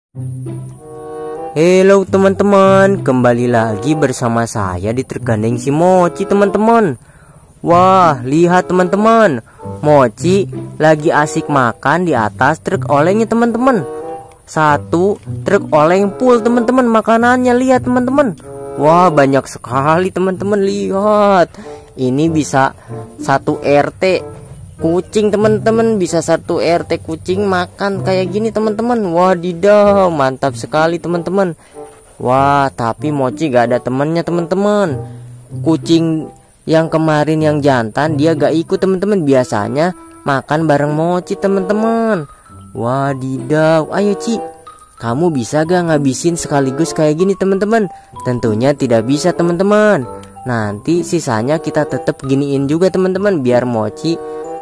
Halo teman-teman, kembali lagi bersama saya di Tergandeng si Mochi teman-teman. Wah, lihat teman-teman, Mochi lagi asik makan di atas truk olengnya teman-teman. Satu truk oleng full teman-teman makanannya, lihat teman-teman. Wah, banyak sekali teman-teman, lihat. Ini bisa satu RT kucing teman-teman, bisa satu RT kucing makan kayak gini teman-teman. Wadidaw, mantap sekali teman-teman. Wah, tapi Mochi gak ada temannya teman-teman. Kucing yang kemarin yang jantan dia gak ikut teman-teman, biasanya makan bareng Mochi teman-teman. Wadidaw, ayo Ci, kamu bisa gak ngabisin sekaligus kayak gini teman-teman? Tentunya tidak bisa teman-teman. Nanti sisanya kita tetap giniin juga teman-teman, biar Mochi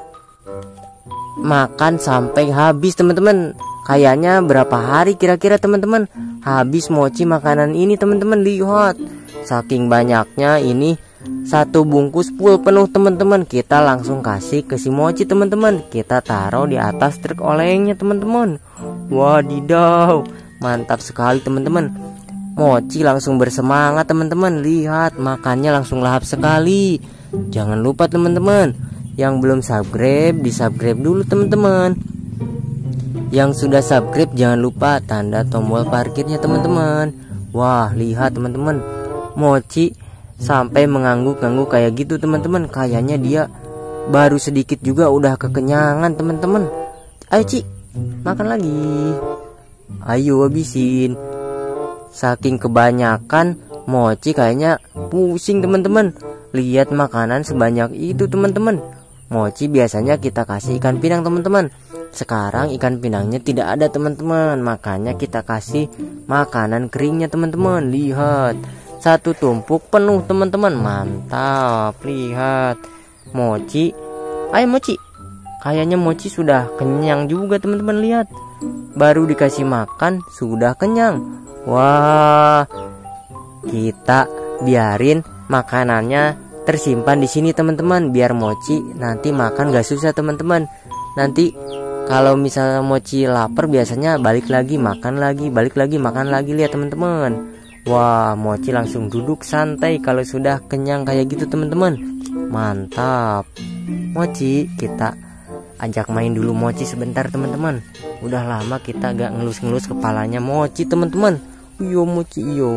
makan sampai habis teman-teman. Kayaknya berapa hari kira-kira teman-teman habis Mochi makanan ini teman-teman. Lihat, saking banyaknya ini, satu bungkus full penuh teman-teman. Kita langsung kasih ke si Mochi teman-teman, kita taruh di atas truk olengnya teman-teman. Wadidaw, mantap sekali teman-teman. Mochi langsung bersemangat teman-teman. Lihat, makannya langsung lahap sekali. Jangan lupa teman-teman, yang belum subscribe, di subscribe dulu teman-teman. Yang sudah subscribe jangan lupa tanda tombol parkirnya teman-teman. Wah, lihat teman-teman, Mochi sampai mengangguk-angguk kayak gitu teman-teman. Kayaknya dia baru sedikit juga udah kekenyangan teman-teman. Ayo Ci, makan lagi. Ayo habisin. Saking kebanyakan Mochi kayaknya pusing teman-teman. Lihat makanan sebanyak itu teman-teman. Mochi biasanya kita kasih ikan pinang teman-teman. Sekarang ikan pinangnya tidak ada teman-teman, makanya kita kasih makanan keringnya teman-teman. Lihat, satu tumpuk penuh teman-teman. Mantap, lihat Mochi. Ayo Mochi, kayaknya Mochi sudah kenyang juga teman-teman. Lihat, baru dikasih makan sudah kenyang. Wah, kita biarin makanannya tersimpan di sini teman-teman, biar Mochi nanti makan gak susah teman-teman. Nanti kalau misalnya Mochi lapar biasanya balik lagi makan lagi, balik lagi makan lagi. Lihat teman-teman. Wah, Mochi langsung duduk santai kalau sudah kenyang kayak gitu teman-teman. Mantap. Mochi, kita ajak main dulu Mochi sebentar teman-teman. Udah lama kita gak ngelus-ngelus kepalanya Mochi teman-teman. Yo Mochi, yo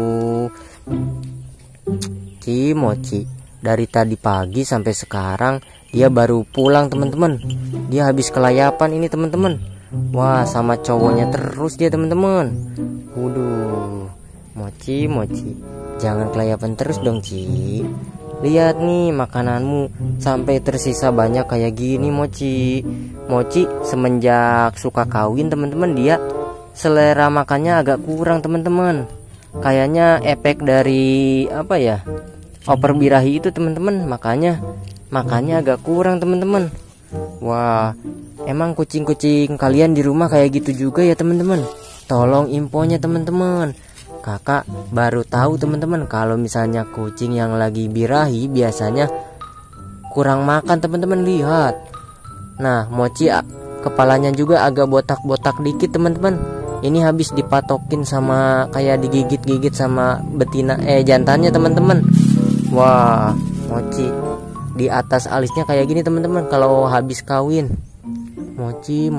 Ci, Mochi dari tadi pagi sampai sekarang dia baru pulang teman-teman. Dia habis kelayapan ini teman-teman. Wah, sama cowoknya terus dia teman-teman. Waduh, Mochi, jangan kelayapan terus dong Ci. Lihat nih makananmu sampai tersisa banyak kayak gini Mochi. Mochi semenjak suka kawin teman-teman, dia selera makannya agak kurang teman-teman. Kayaknya efek dari apa ya, oper birahi itu teman-teman, makanya makannya agak kurang teman-teman. Wah, emang kucing-kucing kalian di rumah kayak gitu juga ya teman-teman? Tolong infonya teman-teman. Kakak baru tahu teman-teman kalau misalnya kucing yang lagi birahi biasanya kurang makan teman-teman. Lihat, nah Mochi kepalanya juga agak botak-botak dikit teman-teman. Ini habis dipatokin sama kayak digigit-gigit sama betina jantannya teman-teman. Wah, Mochi di atas alisnya kayak gini teman-teman kalau habis kawin. Mochi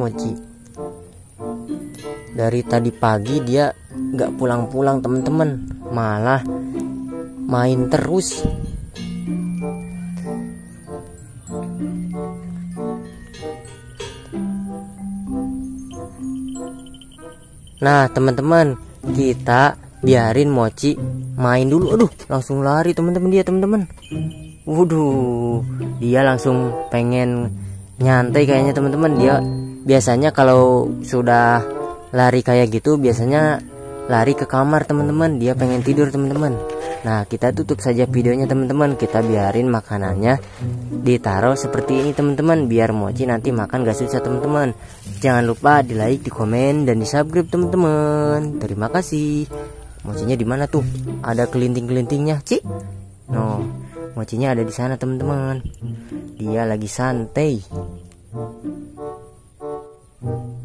dari tadi pagi dia nggak pulang-pulang teman-teman, malah main terus. Nah teman-teman, kita biarin Mochi main dulu. Aduh, langsung lari teman-teman dia teman-teman. Waduh, dia langsung pengen nyantai kayaknya teman-teman. Dia biasanya kalau sudah lari kayak gitu biasanya lari ke kamar teman-teman. Dia pengen tidur teman-teman. Nah, kita tutup saja videonya teman-teman. Kita biarin makanannya ditaruh seperti ini teman-teman, biar Mochi nanti makan gak susah teman-teman. Jangan lupa di like, di komen, dan di subscribe teman-teman. Terima kasih. Mochinya di mana tuh? Ada kelinting-kelintingnya, Ci? No, Mochinya ada di sana teman-teman. Dia lagi santai.